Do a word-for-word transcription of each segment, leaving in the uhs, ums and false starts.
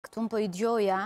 fakt, unë po i dëgjoja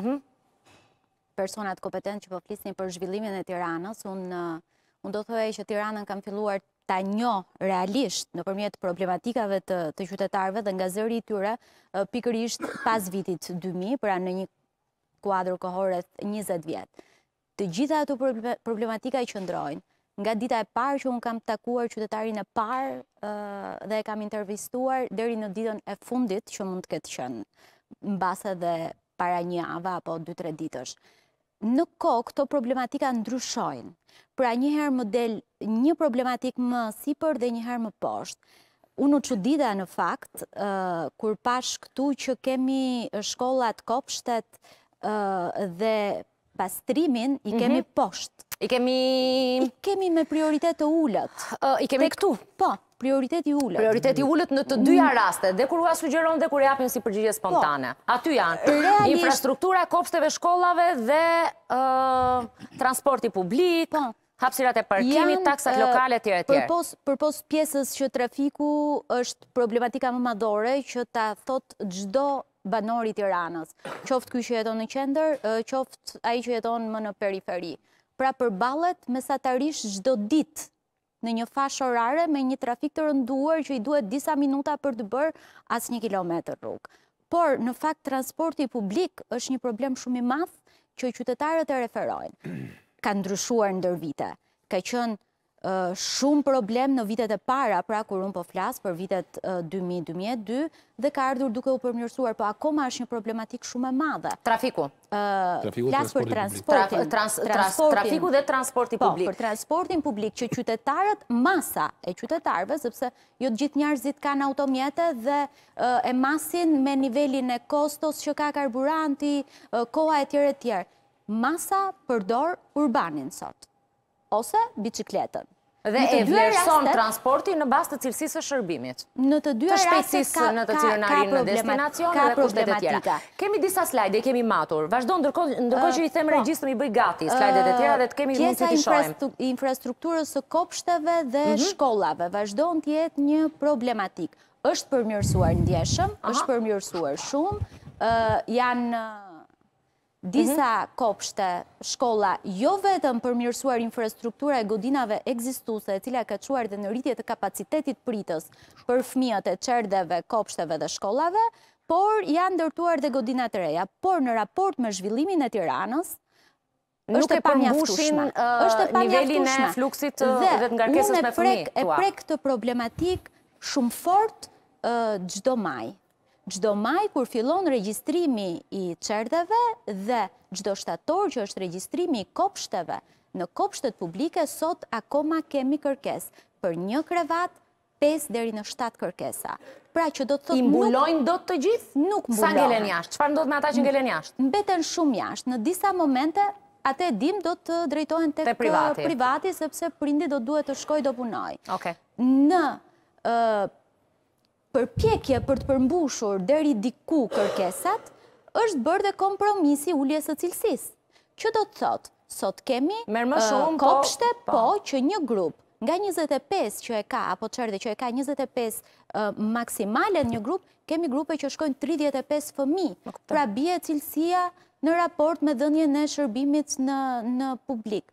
personat kompetent që po flisnin për zhvillimin e Tiranës, unë unë do thoya që Tiranën kam filluar ta njoh realisht nëpërmjet problematikave të, të qytetarëve dhe nga zëri i tyre pikërisht pas vitit dy mijë, pra në një kuadër kohor rreth njëzet vjet. Të gjitha ato problematika i qëndrojnë nga dita e parë që unë kam takuar qytetarin e parë uh, dhe e kam intervistuar deri në ditën e fundit që mund të ketë qenë mbas edhe para një jave apo dy tre ditësh. Në kohë këto problematika ndryshojnë. Pra njëherë më del një problematik më sipër dhe njëherë më poshtë. Unë u çudita në fakt uh, kur pash këtu që kemi shkollat, kopshtet uh, dhe pastrimin i kemi mm-hmm. poshtë. I kemi... I kemi me prioritet të ullët. Uh, I kemi Tek, këtu? Po, prioriteti ullët. Prioriteti ullët në të dyja raste, dhe kur ua sugjeron dhe kur japin si përgjigje spontane. Po. Aty janë Realisht... infrastruktura, kopshteve, shkollave dhe uh, transporti publik, po. Hapësirat e parkimit, taksat lokale, tjere tjere. Përpos, përpos pjesës që trafiku është problematika më madhore që ta thot çdo banor i Tiranës, qoftë ky që jeton në qendër, qoftë ai që jeton më në periferi. Pra përballet mesatarisht çdo ditë në një fashë orare me një trafik të rënduar që i duhet disa minuta për të bërë as një kilometër rrugë. Por në fakt transporti publik është një problem shumë i madh që qytetarët e referojnë. Ka ndryshuar ndër vite. Ka qenë uh, shumë problem në vitet e para, pra kur unë po flas për vitet uh, dy mijë dy mijë e dy dhe ka ardhur duke u përmirësuar, po akoma është një problematik shumë e madhe. Trafiku. Uh, trafiku flas për transportin. Trans, trans, trafiku dhe transporti publik. Po, për transportin publik që qytetarët, masa e qytetarëve, sepse jo të gjithë njerëzit kanë automjete dhe uh, e masin me nivelin e kostos që ka karburanti, uh, koha e tjere tjere. Masa përdor urbanin sot, ose bicikletën. Dhe e vlerëson transporti në bazë të cilësisë së shërbimit. Në të dy rastet ka, në të cilën arrin në destinacion dhe kushtet e tjera. Kemi disa slajde, kemi matur. Vazhdo ndërkohë ndërkohë që i them regjistrin i bëj gati slajdet e tjera dhe të kemi mund të i shohim. Pjesa infrastrukturës së kopshteve dhe shkollave vazhdon të jetë një problematik. Është përmirësuar ndjeshëm, është përmirësuar shumë, janë disa kopshte, shkolla, jo vetëm përmirësuar infrastruktura e godinave ekzistuese, e cila ka çuar dhe në rritje të kapacitetit pritës për fëmijët e çerdheve, kopshteve dhe shkollave, por janë ndërtuar dhe godina të reja. Por në raport me zhvillimin e Tiranës, është e pamjaftueshme. Është e nivelin e fluksit dhe të ngarkesës me fëmijë. E prek këtë problematik shumë fort çdo maj. Çdo maj kur fillon regjistrimi i çerdheve dhe çdo shtator që është regjistrimi i kopshteve në kopshtet publike, sot akoma kemi kërkesë për një krevat, pesë deri në shtatë kërkesa. Pra që do të thotë I mbulojnë dot të gjithë? Nuk mbulojnë. Sa ngelen jashtë? Çfarë ndodh me ata që ngelen jashtë? Mbeten shumë jashtë. Në disa momente atë e dim do të drejtohen tek privati. privati sepse prindi do duhet të shkojë do punoj. Okay. Në uh, përpjekje për të përmbushur deri diku kërkesat, është bërë dhe kompromisi uljes së cilësisë. Që do të thotë, sot kemi shumë, kopshte, po, po, që një grup nga njëzet e pesë që e ka, apo çerdhe që e ka njëzet e pesë uh, maksimale në një grup, kemi grupe që shkojnë tridhjetë e pesë fëmijë. Pra bie cilësia në raport me dhënien e shërbimit në, në publik.